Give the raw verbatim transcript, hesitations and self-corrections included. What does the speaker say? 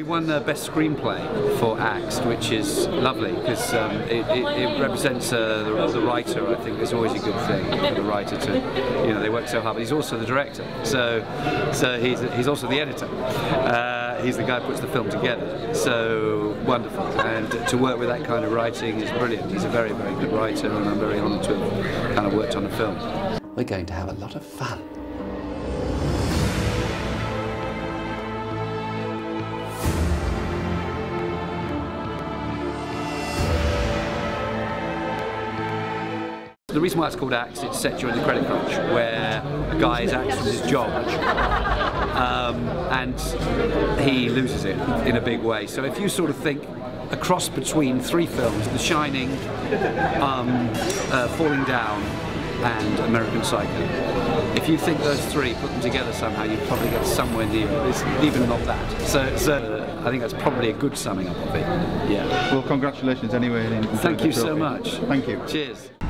won uh, Best Screenplay for Axed, which is lovely because um, it, it, it represents uh, the, the writer. I think it's always a good thing for the writer to, you know, they work so hard, but he's also the director, so so he's, he's also the editor. Uh, he's the guy who puts the film together, so wonderful. And to work with that kind of writing is brilliant. He's a very, very good writer, and I'm very honoured to have kind of worked on a film. We're going to have a lot of fun. The reason why it's called Axed, it's set during the credit crunch, where a guy is axed from his job um, and he loses it in a big way. So if you sort of think a cross between three films, The Shining, um, uh, Falling Down and American Psycho, if you think those three, put them together somehow, you'd probably get somewhere near. It's even not that. So, so I think that's probably a good summing up of it. Yeah. Well, congratulations anyway. Thank you so much. Thank you. Cheers.